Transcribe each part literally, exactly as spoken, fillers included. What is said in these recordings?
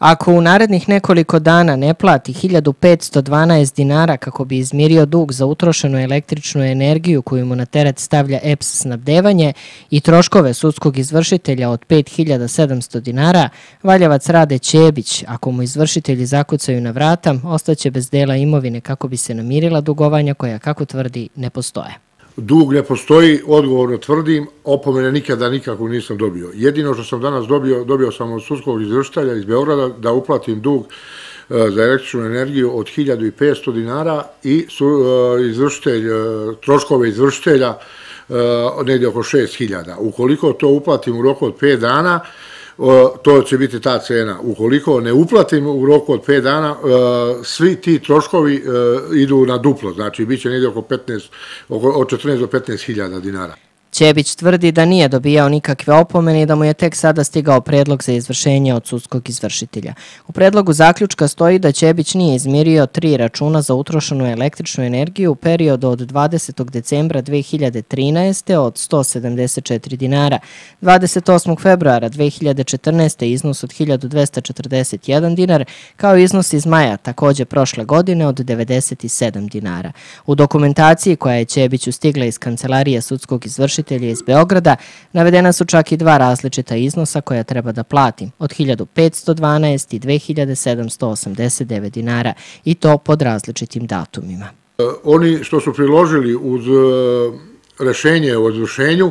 Ako u narednih nekoliko dana ne plati hiljadu petsto dvanaest dinara kako bi izmirio dug za utrošenu električnu energiju koju mu na teret stavlja E P S snabdevanje i troškove sudskog izvršitelja od pet hiljada sedamsto dinara, Valjevac Rade Ćebić, ako mu izvršitelji zakucaju na vrata, ostaće bez dela imovine kako bi se namirila dugovanja koja, kako tvrdi, ne postoje. Dug ne postoji, odgovorno tvrdim, opomene nikada nikako nisam dobio. Jedino što sam danas dobio, dobio sam od sudskog izvršitelja iz Beograda da uplatim dug za električnu energiju od hiljadu petsto dinara i izvršitelj, troškove izvršitelja negdje oko šest hiljada. Ukoliko to uplatim u roku od pet dana, to će biti ta cena. Ukoliko ne uplatim u roku od pet dana, svi ti troškovi idu na duplo, znači bit će negdje oko od četrnaest do petnaest hiljada dinara. Ćebić tvrdi da nije dobijao nikakve opomene i da mu je tek sada stigao predlog za izvršenje od sudskog izvršitelja. U predlogu zaključka stoji da Ćebić nije izmirio tri računa za utrošenu električnu energiju u periodu od dvadesetog decembra dve hiljade trinaeste. od sto sedamdeset četiri dinara, dvadeset osmog februara dve hiljade četrnaeste. iznos od hiljadu dvesta četrdeset jedan dinar, kao iznos iz maja također prošle godine od devedeset sedam dinara. U dokumentaciji koja je Ćebiću stigla iz kancelarije sudskog izvršitelja iz Beograda navedena su čak i dva različita iznosa koja treba da plati, od hiljadu petsto dvanaest i dve hiljade sedamsto osamdeset devet dinara, i to pod različitim datumima. Oni što su priložili uz rešenje o izvršenju,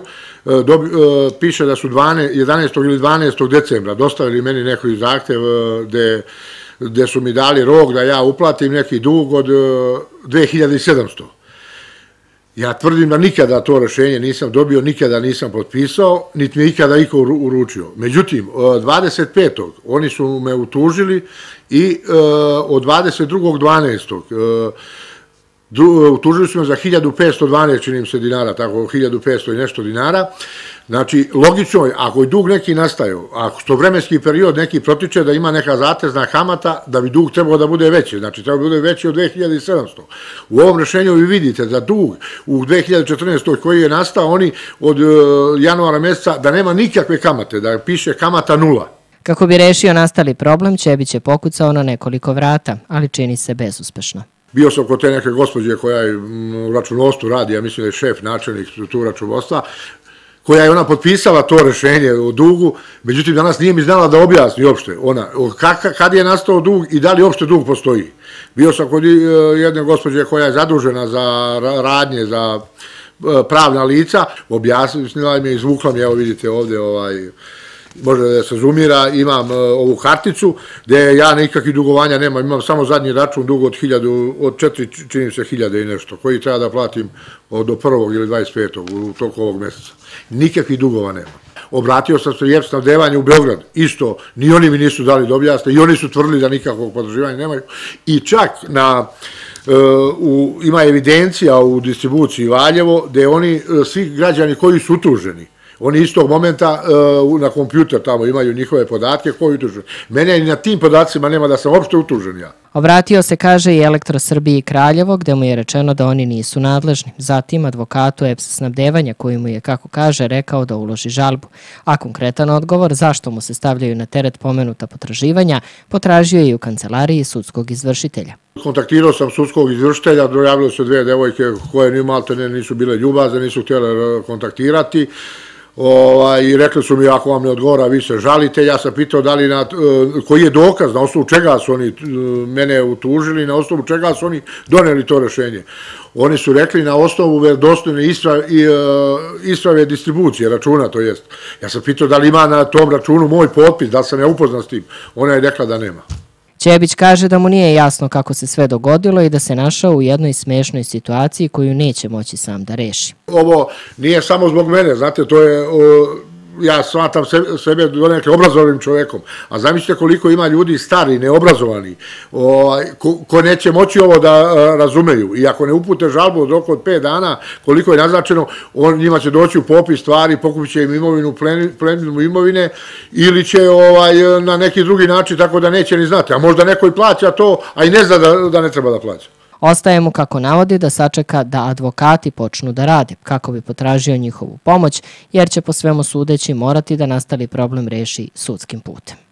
piše da su jedanaestog ili dvanaestog decembra dostavili meni neki zahtev gde su mi dali rok da ja uplatim neki dug od dve hiljade sedamsto. Ja tvrdim da nikada to rešenje nisam dobio, nikada nisam potpisao, niti mi je ikada iko uručio. Međutim, dvadeset petog oni su me utužili i od dvadeset drugog dvanaestog utužili su me za hiljadu petsto dvanaest, činim se dinara, tako hiljadu petsto i nešto dinara. Znači, logično je, ako je dug neki nastajao, ako što vremenski period neki protiče da ima neka zatezna kamata, da bi dug trebao da bude veći, znači treba da bude veći od dve hiljade sedamsto. U ovom rešenju vi vidite da dug u dve hiljade četrnaestoj koji je nastao, oni od januara mjeseca, da nema nikakve kamate, da piše kamata nula. Kako bi rešio nastali problem, Ćebić je pokucao na nekoliko vrata, ali čini se bezuspešno. Bio sam kod te neke gospođe koja je u računovodstvu radi, ja mislim da je šef, načelnik tu računovodstva, koja je ona potpisala to rešenje o dugu, međutim danas nije mi znala da objasni uopšte ona, kad je nastao dug i da li uopšte dug postoji. Bio sam kod jedne gospođe koja je zadužena za radnje, za pravna lica, objasnila mi je, izvukla mi, evo vidite ovdje, može da se zoomira, imam ovu karticu gde ja nikakvih dugovanja nemam, imam samo zadnji račun dug od hiljadu, od četiri, činim se hiljade i nešto, koji treba da platim do prvog ili dvadeset petog u toku ovog mjeseca. Nikakvih dugova nema. Obratio sam se E P S snabdevanje u Beograd, isto, ni oni mi nisu dali da objasne i oni su tvrdili da nikakvog potraživanja nemaju. I čak na, ima evidencija u distribuciji Valjevo gde oni, svi građani koji su utuženi, oni istog momenta na kompjuter tamo imaju njihove podatke koji je utužen. Mene i na tim podacima nema da sam uopšte utužen ja. Obratio se, kaže, i Elektrosrbiji Kraljevo, gde mu je rečeno da oni nisu nadležni. Zatim advokatu E P S snabdevanja koji mu je, kako kaže, rekao da uloži žalbu. A konkretan odgovor zašto mu se stavljaju na teret pomenuta potraživanja potražio je i u kancelariji sudskog izvršitelja. Kontaktirao sam sudskog izvršitelja, dojavilo se dve devojke koje ni malte nisu bile ljubazne, nisu htjele kontaktirati. I rekli su mi, ako vam ne odgovara, vi se žalite. Ja sam pitao da li koji je dokaz, na osnovu čega su oni mene utužili, na osnovu čega su oni doneli to rešenje. Oni su rekli na osnovu vjerodostojne isprave distribucije računa, to jest. Ja sam pitao da li ima na tom računu moj potpis, da li sam ja upoznan s tim. Ona je rekla da nema. Ćebić kaže da mu nije jasno kako se sve dogodilo i da se našao u jednoj smešnoj situaciji koju neće moći sam da reši. Ovo nije samo zbog mene, znate, to je, ja smatram sebe donekle obrazovanim čovjekom, a zamislite koliko ima ljudi stari, neobrazovani, ko neće moći ovo da razumeju i ako ne upute žalbu od roku od pet dana, koliko je naznačeno, njima će doći u popis stvari, pokupit će im imovinu, pleninu imovine ili će na neki drugi način tako da neće ni znati, a možda neko i plaća to, a i ne zna da ne treba da plaća. Ostaje mu, kako navodi, da sačeka da advokati počnu da rade, kako bi potražio njihovu pomoć, jer će po svemu sudeći morati da nastali problem reši sudskim putem.